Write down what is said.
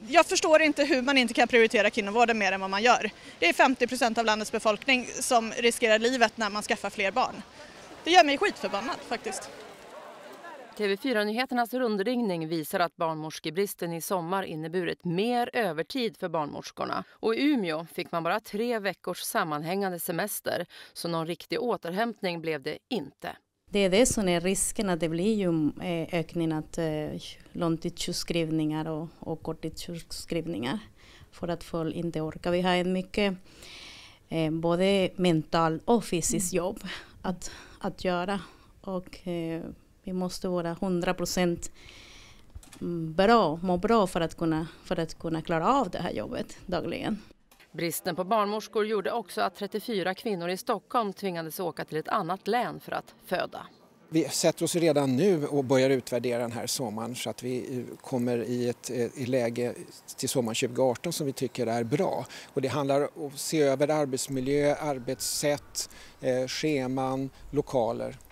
Jag förstår inte hur man inte kan prioritera kvinnovården mer än vad man gör. Det är 50% av landets befolkning som riskerar livet när man skaffar fler barn. Det gör mig skitförbannad faktiskt. TV4-nyheternas rundringning visar att barnmorskebristen i sommar inneburit mer övertid för barnmorskorna. Och i Umeå fick man bara 3 veckors sammanhängande semester, så någon riktig återhämtning blev det inte. Det är det som är risken, att det blir ju ökning av långtidssjukskrivningar och korttidssjukskrivningar för att folk inte orkar. Vi har en mycket både mental och fysiskt jobb att göra, och vi måste vara 100% må bra för att kunna klara av det här jobbet dagligen. Bristen på barnmorskor gjorde också att 34 kvinnor i Stockholm tvingades åka till ett annat län för att föda. Vi sätter oss redan nu och börjar utvärdera den här sommaren så att vi kommer i ett läge till sommaren 2018 som vi tycker är bra. Och det handlar om att se över arbetsmiljö, arbetssätt, scheman, lokaler.